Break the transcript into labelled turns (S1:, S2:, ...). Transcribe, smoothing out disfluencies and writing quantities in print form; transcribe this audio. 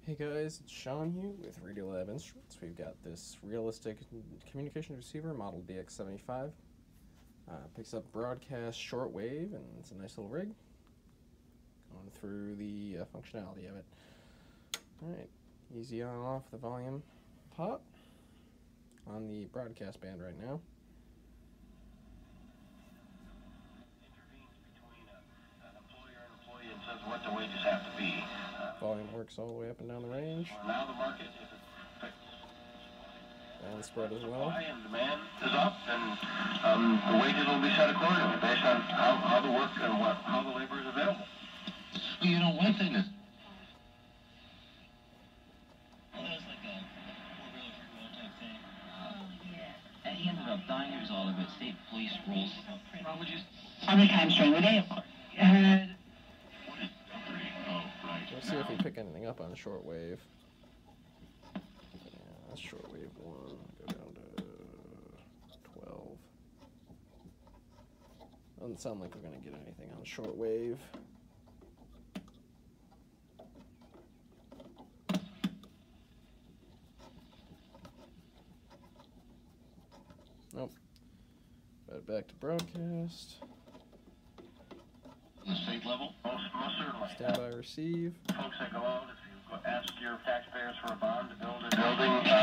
S1: Hey guys, it's Sean here with Radiolab Instruments. We've got this realistic communication receiver, model DX75. Picks up broadcast shortwave, and it's a nice little rig. Going through the functionality of it. Alright, easy on and off the volume pot on the broadcast band right now.
S2: What the wages have to be.
S1: Volume works all the way up and down the range.
S2: Now the market,
S1: And spread as well.
S2: supply and demand is up, and the wages will be set accordingly based on how the work and how the labor is available.
S3: Well, you know, one thing that... Well, that was like a four-wheeler remote type thing. Oh, yeah. And he ended up dying as all of it. State police rules. Wrong with you?
S4: Other times during the day, of course.
S1: Let's see if we pick anything up on shortwave. Yeah, that's shortwave 1. Go down to 12. Doesn't sound like we're going to get anything on shortwave. Nope. Right back to broadcast.
S3: The state level?
S2: Most certainly.
S1: Stand by receive.
S2: Folks that go out, if you ask your taxpayers for a bond to build a building,